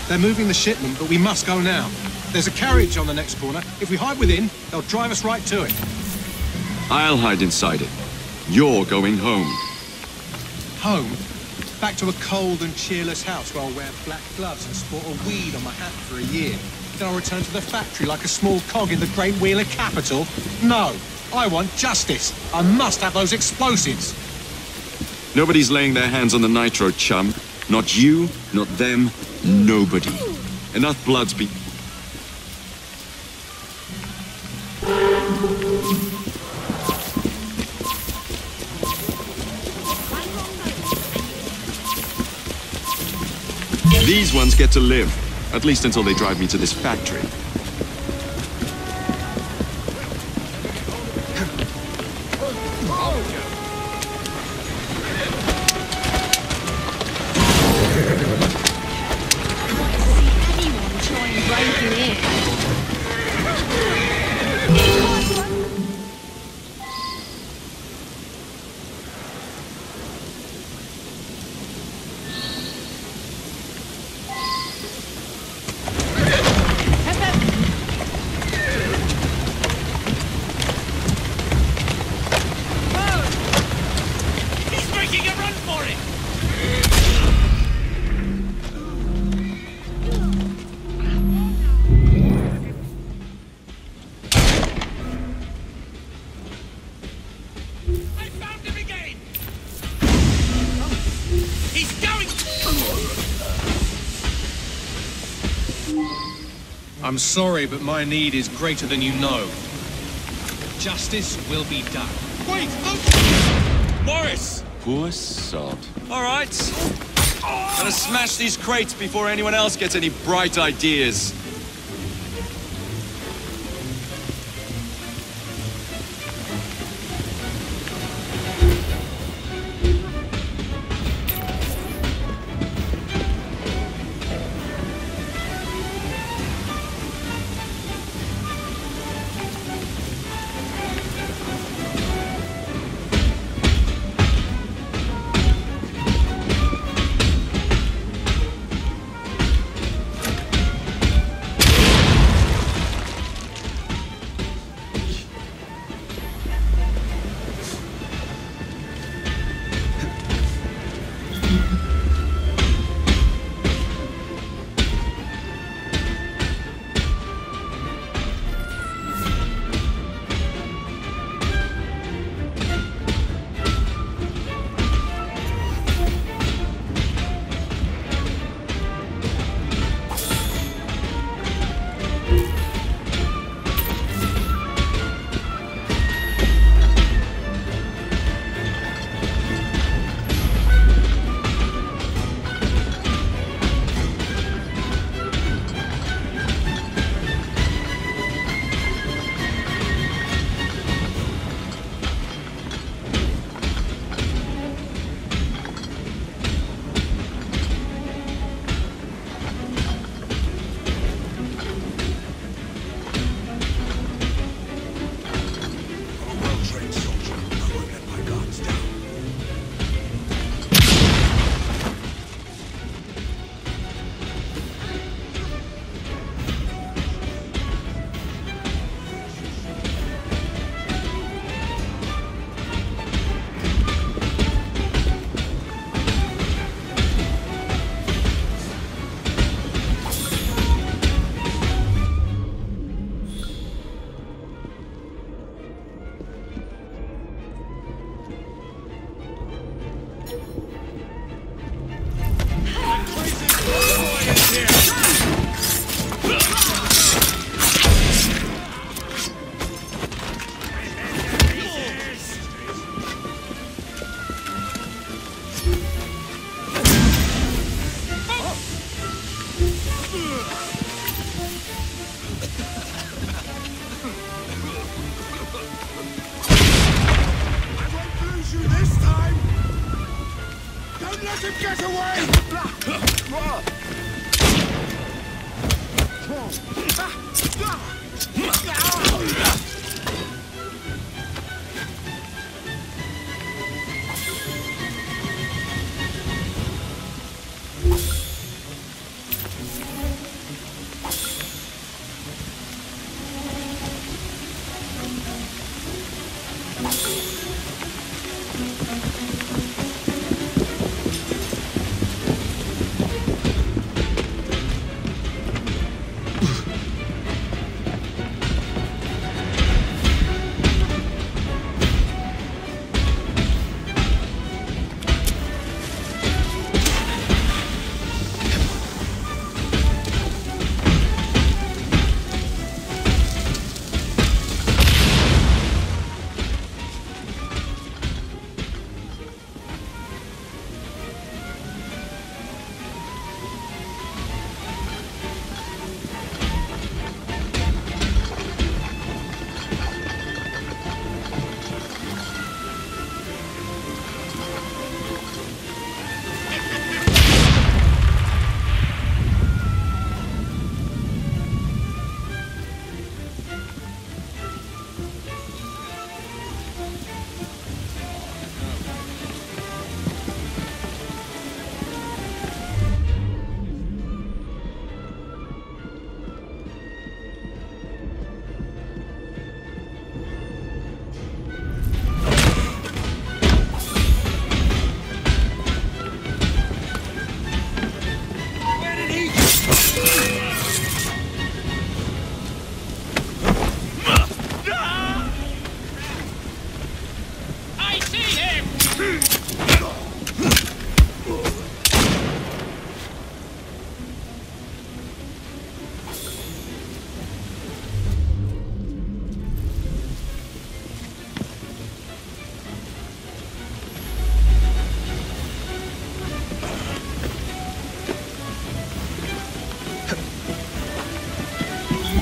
They're moving the shipment, but we must go now. There's a carriage on the next corner. If we hide within, they'll drive us right to it. I'll hide inside it. You're going home. Home? Back to a cold and cheerless house where I'll wear black gloves and sport a weed on my hat for a year. Then I'll return to the factory like a small cog in the great wheel of capital? No! I want justice! I must have those explosives! Nobody's laying their hands on the nitro, chum. Not you, not them, nobody. Enough blood's been... These ones get to live, at least until they drive me to this factory. I'm sorry, but my need is greater than you know. Justice will be done. Wait! Oh. Morris! Poor sod. All right. Gonna smash these crates before anyone else gets any bright ideas.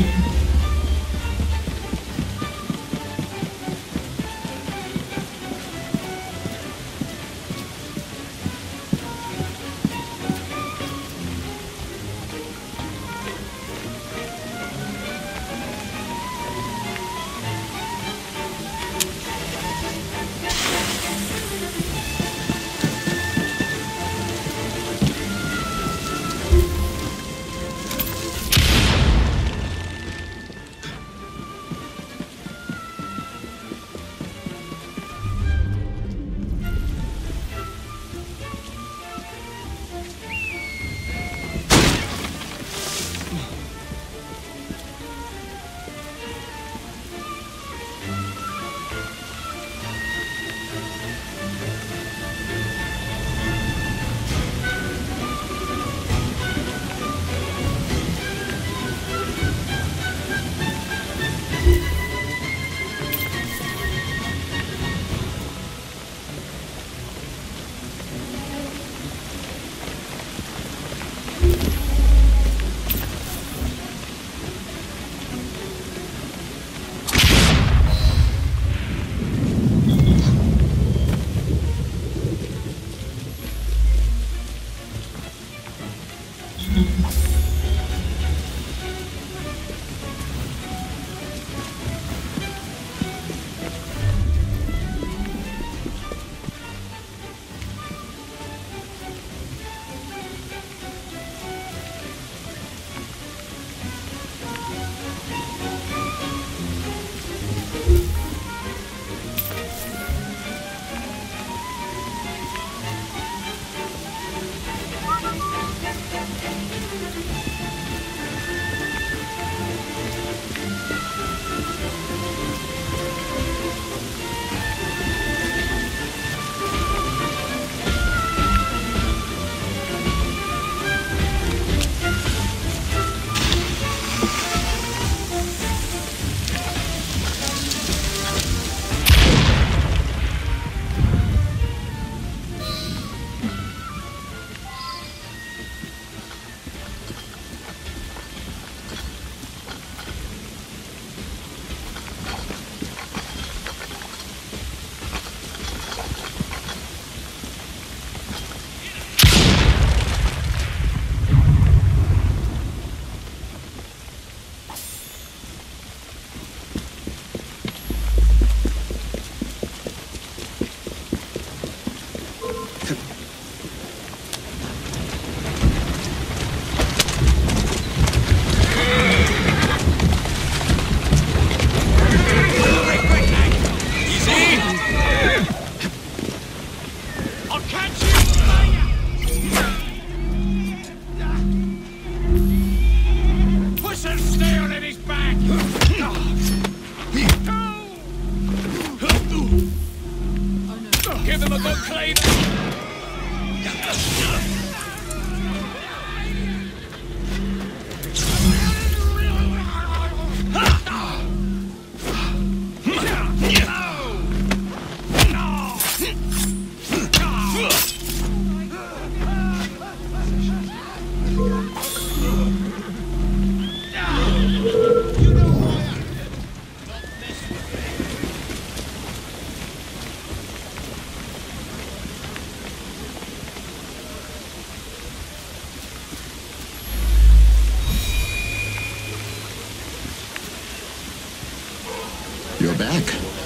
You're back.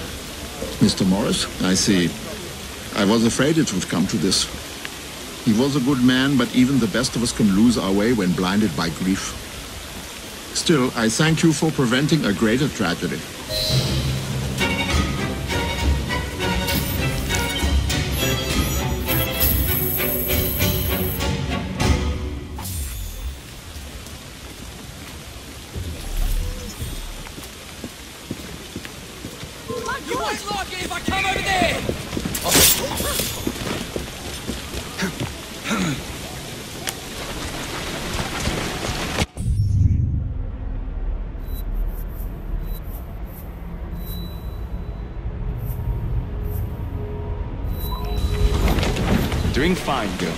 Mr. Morris, I see. I was afraid it would come to this. He was a good man, but even the best of us can lose our way when blinded by grief. Still, I thank you for preventing a greater tragedy. You won't like it if I come over there! Doing fine, girl.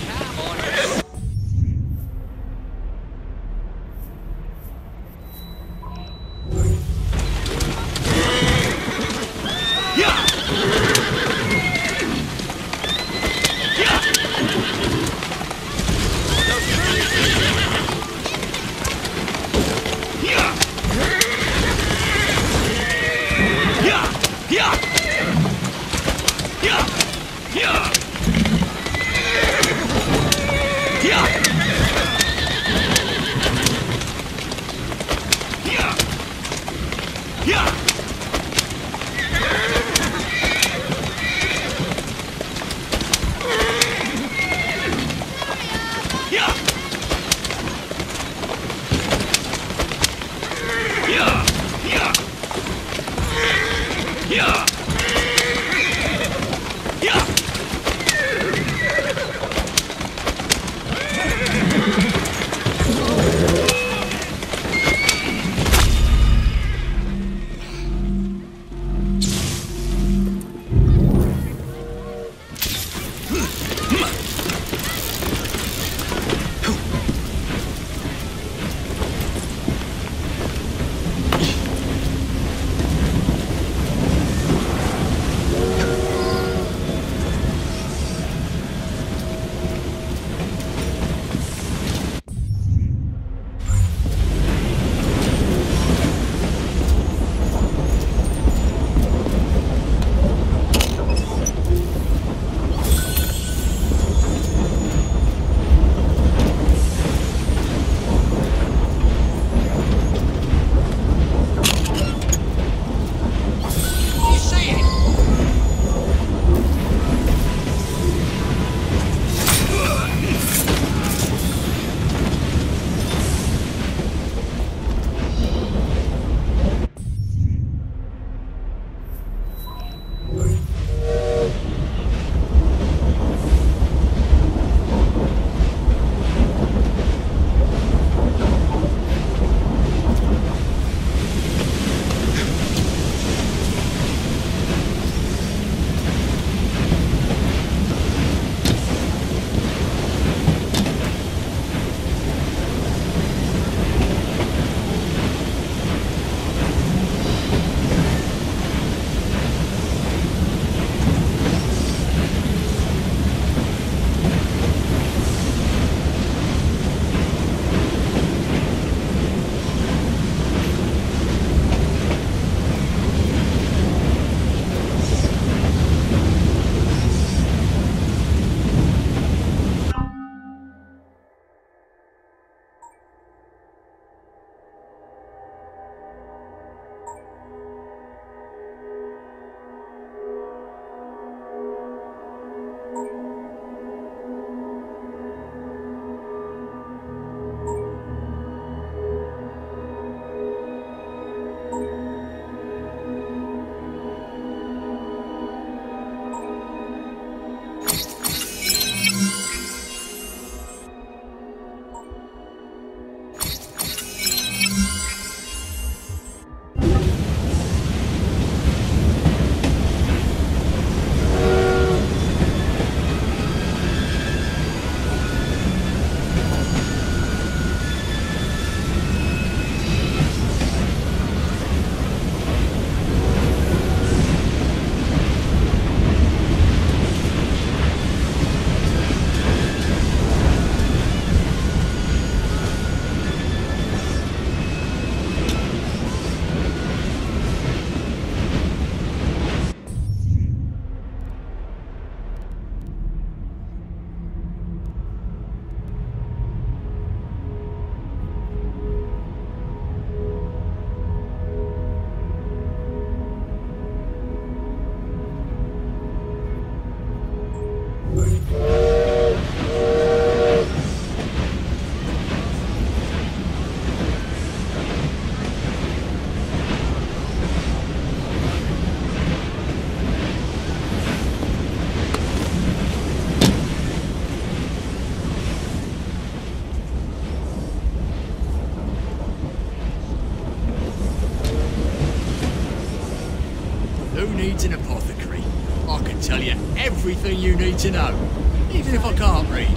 Who needs an apothecary? I can tell you everything you need to know, even if I can't read.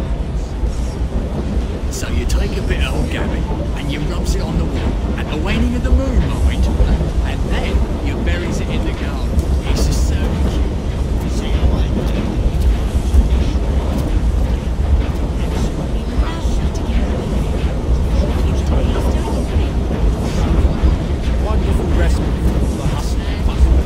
So you take a bit of old Gabby and you rubs it on the wall at the waning of the moon, mind, and then you buries it in the garden. It's just so cute. See you later. Wonderful recipe for hustle and bustle.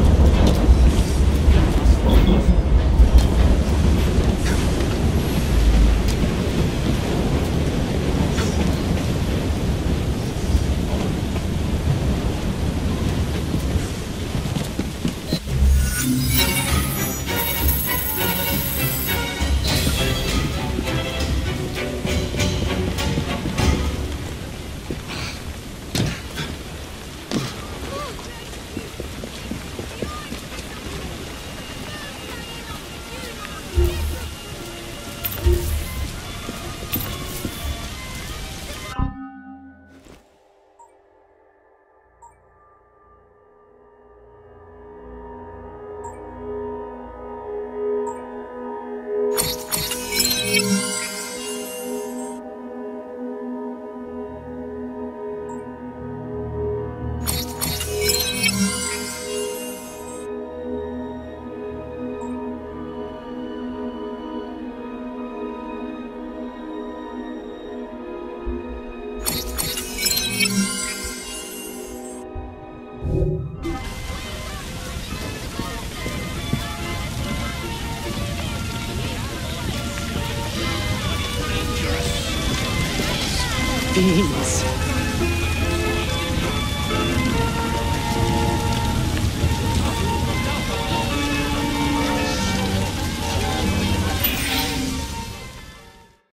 Fiends.